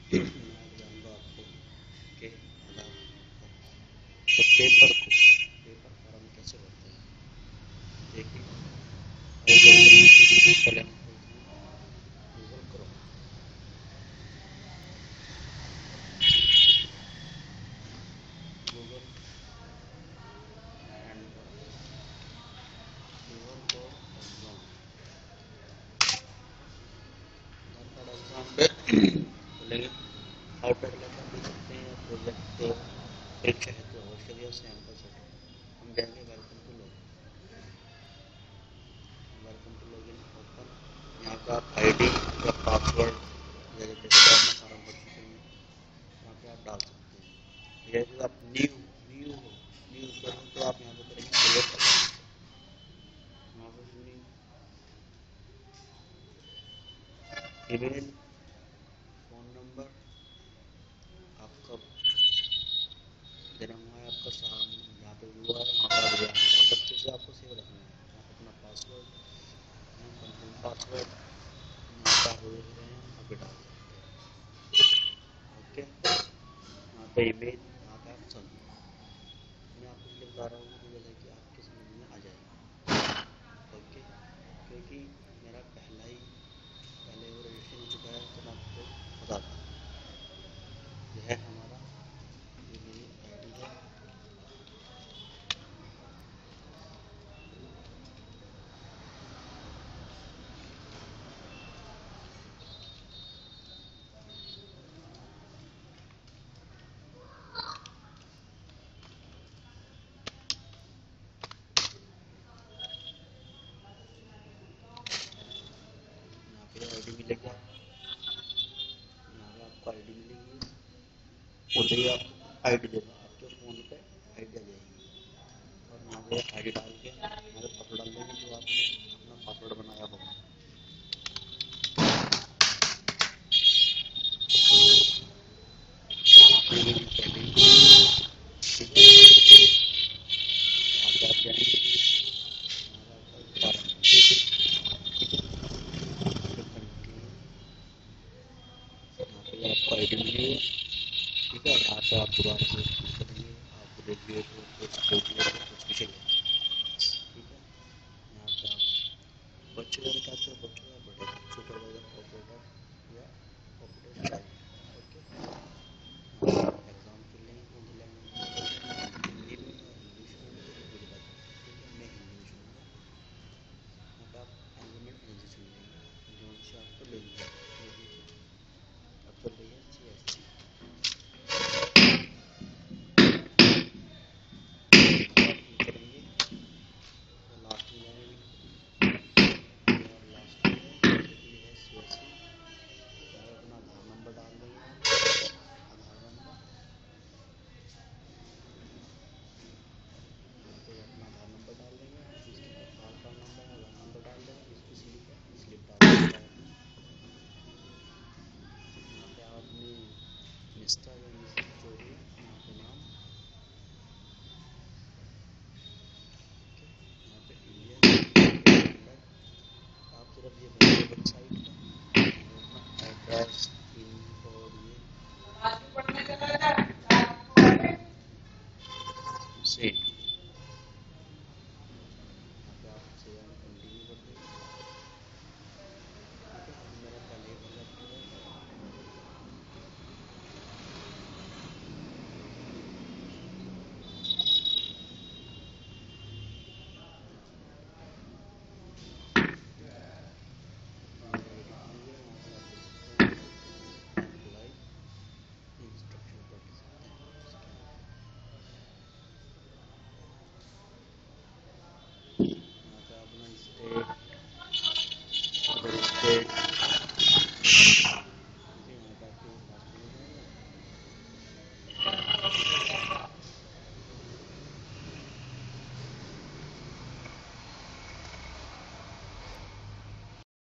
मैं बताऊंगा आपको कि आधार तो पेपर फॉर्म कैसे भरते हैं। देखिए पहले हम खोलते हैं Google Chrome. Google and Google को एग्जाम आधार कार्ड एग्जाम पे खोलेंगे। आउटलेट लेकर दे सकते हैं या प्रोजेक्ट परीक्षा हेतु आवश्यक या सैंपल सेट। हम जाएंगे वेलकम टू लॉगिन ओपन। यहाँ पे आप आईडी या पासवर्ड या जैसे अपना फॉर्म भर चुके हैं यहाँ पे आप डाल सकते हैं। यदि आप न्यू यूजर हो तो आप यहाँ पे करेंगे सिलेक्ट अकाउंट। यहाँ पे अपनी ईमेल, फ़ोन नंबर, आपका जन्म हुआ है, आपका साल यहाँ पे हुआ है, वहाँ पर आप डाल सकते हैं। आपको सेव रखना है। यहाँ पे अपना पासवर्ड, कंफर्म पासवर्ड यहाँ पे आप देख रहे हैं, यहाँ पे डाल सकते हैं। ओके, यहाँ पे ईमेल, यहाँ पे आप सबमिट। मैं आपको इसलिए बता रहा हूँ कि जैसे कि आपके समझ में आ जाएगा। ओके, क्योंकि मेरा पहले वो रजिस्ट्रेशन हो चुका है तो मैं आपको बताता हूँ। यह है हमारा, ये मेरी आईडी है। यहाँ पे आईडी मिलेगा, यहाँ पे आपको आईडी मिलेगी। उधर ही आपको आईडी देगा, आपके फ़ोन पे आईडी आ जाएगी और यहाँ पे आईडी डाल के यहाँ पे पासवर्ड डाल देंगे जो आपने अपना पासवर्ड बनाया होगा। पहले ठीक है, यहाँ पे आप जाएंगे, यहाँ पे आपका फॉर्म यहाँ पे आपको आईडी मिलेगी। ठीक है, यहाँ पे आप दोबारा से क्लिक करेंगे, आप ग्रेजुएट हो कुछ पूछेगा। ठीक है, यहाँ पे आप बच्चों का बताते हो, बच्चों का बड़े सुपरवाइजर ऑपरेटर या ऑपरेटर चाइल्ड। ओके, एग्जाम फिर लेंगे कौन सी लैंग्वेज में, हिंदी में या इंग्लिश में या गुजराती। ठीक है, मैं हिंदी में चुनूँगा। यहाँ पे आप एनरोलमेंट एजेंसी चुन लेंगे जो से आपको लेनी है। अब चल रही है CSC। करेंगे और लास्ट में जाएंगे और लास्ट में ये है CSC। अपना आधार नंबर डाल देंगे, आधार नंबर यहाँ पे अपना आधार नंबर डाल देंगे। जिसके पास आधार कार्ड नंबर है आधार नंबर डाल देंगे, जिसकी स्लिप है स्लिप डाल देंगे। यहाँ पे आप अपनी मिस्टर या मिसेस जो भी है यहाँ पे नाम। ओके, यहाँ पे इंडिया आप सिर्फ ये बनाइए वेबसाइट का अपना एड्रेस, पिन कोड ये से